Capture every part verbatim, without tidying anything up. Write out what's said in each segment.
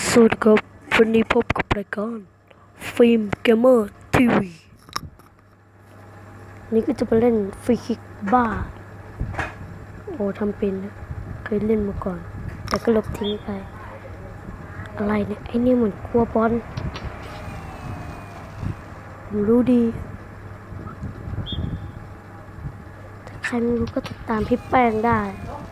สวัสดีครับวันนี้พบกับรายการฟิล์มเกมเมอร์ทีวีนี่ก็จะไปเล่นฟรีคิกบ้าโอ้ทำเป็นนะเคยเล่นมาก่อนแต่ก็ลบทิ้งไปอะไรเนี่ยไอ้นี่เหมือนกลัวบอลผมรู้ดีถ้าใครไม่รู้ก็ติดตามพี่แป้งได้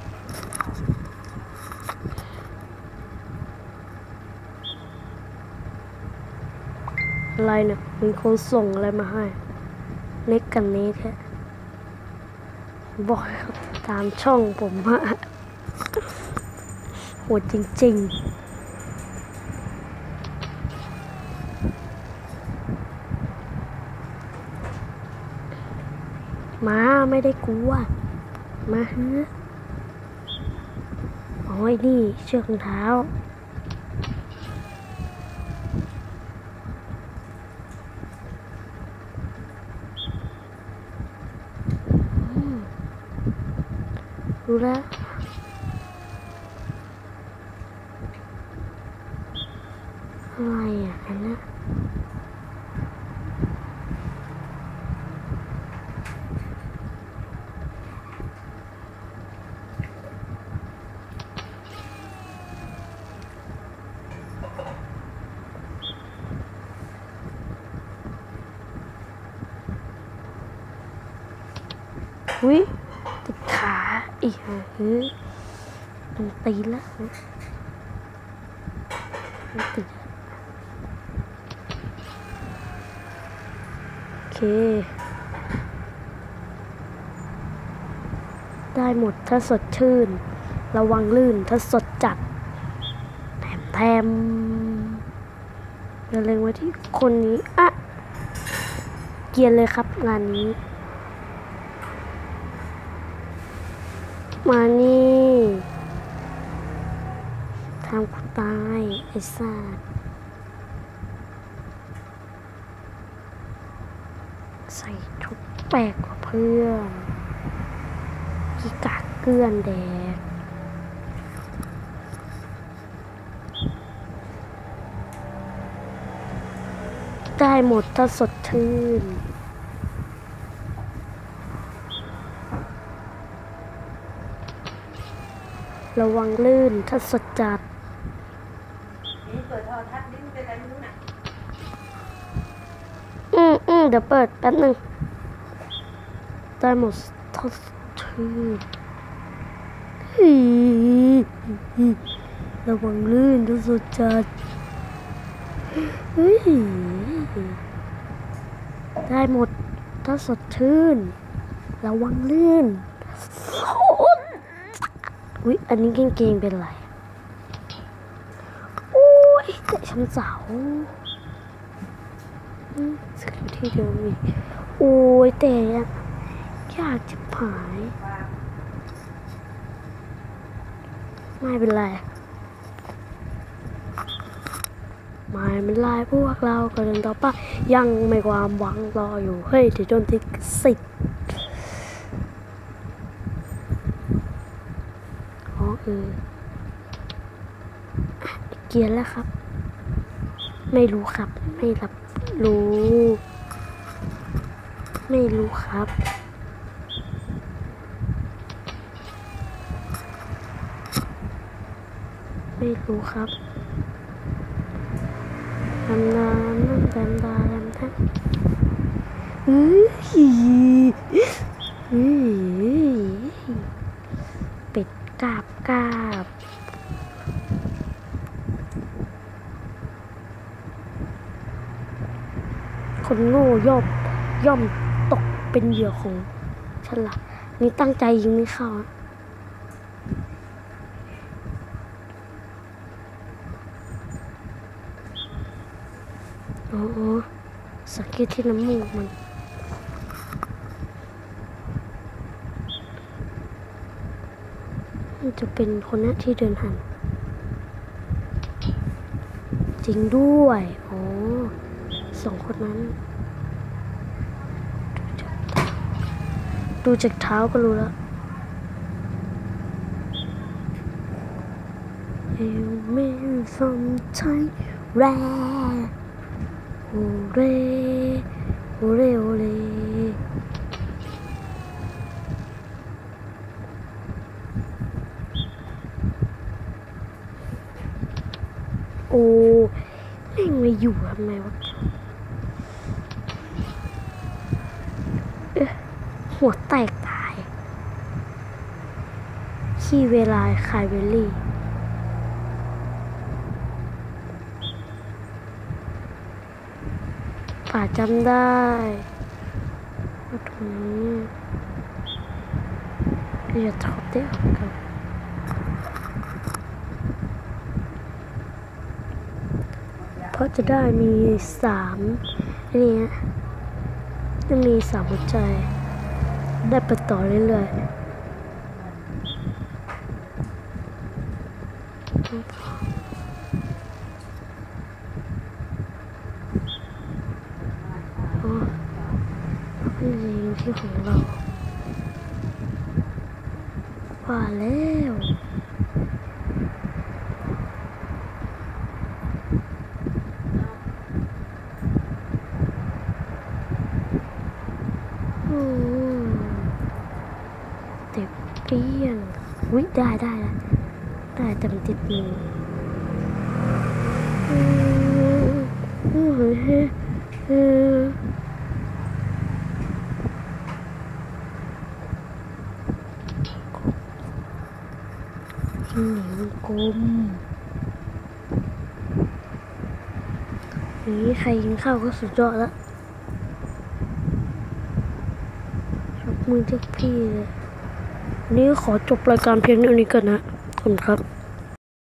อะไรเนี่ยมีคนส่งอะไรมาให้เน็กกันนี้แค่บอกให้เขาติดตามช่องผมฮะโหดจริงๆมาไม่ได้กลัวมาเฮ้ยโอ้ยนี่เชือกรองเท้ารู้แล้วอะไรอ่ะอันนั้นอุ้ยติดขาอีกเฮ้ยมันตีแล้วมันติดโอเคได้หมดถ้าสดชื่นระวังลื่นถ้าสดจัดแถมแถมอย่าเล็งไว้ที่คนนี้อ่ะเกลียนเลยครับงานนี้มานี่ทำกูตายไอ้สัสใส่ชุดแปลกกว่าเพื่อนกีกากเกลื่อนแดกได้หมดถ้าสดชื่นระวังลื่นถ้าสดจัดนี่เปิดโทรทัศน์นี่เป็นอะไรไม่รู้นะอืมอืมเดี๋ยวเปิดแป๊บหนึ่งได้หมดถ้าสดชื่นระวังลื่นถ้าสดจัดได้หมดถ้าสดชื่นระวังลื่นอุ๊ยอันนี้เก่งๆเป็นไรโอ้ยแต่ช้ำเสาสกิลที่เดิมอีกโอ้ยแต่อยากจะหายไม่เป็นไรไม่เป็นไรพวกเราก็เดินต่อไปยังไม่ความหวังรออยู่เฮ้ยเดี๋ยวโดนติ๊กสิอ๋อเออเกียร์แล้วครับไม่รู้ครับไม่รับรู้ไม่รู้ครับไม่รู้ครับดำน้ำน้ำดำดาดำทั้งเฮ้ยเฮ้ยเป็ดกาบกาบคนโง่ย่อมย่อมตกเป็นเหยื่อของฉลาดนี่ตั้งใจยิงไม่เข้าอ๋อสังเกตที่น้ำมูกมันมันจะเป็นคนนั้นที่เดินหันจริงด้วยอ๋อสองคนนั้นดูจากเท้าก็รู้แล้ว Amen from Thailand โอเร่โอเร่โอเร่โอ้แม่งไม่อยู่ทำไมวะเอ๊ะหัวแตกตายขี้เวลาคายเวลลี่ป่าจำได้ว่าตรงนี้อย่าทบได้ออกกันเพราะจะได้มีสามอันนี้จะมีสามหัวใจได้ไปต่อเรื่อยๆอ๋อนี่ที่ของเราว่าแล้วเต็มเกลี้ยงวิได้ได้แล้วได้แต่มันติดมืออืออือเฮ้เออกินหนีวงกลมนี้ใครกินข้าวก็สุดยอดแล้วยกมือเรียกพี่เลยวันนี้ขอจบรายการเพียงเท่านี้ก่อนนะขอบคุณครับ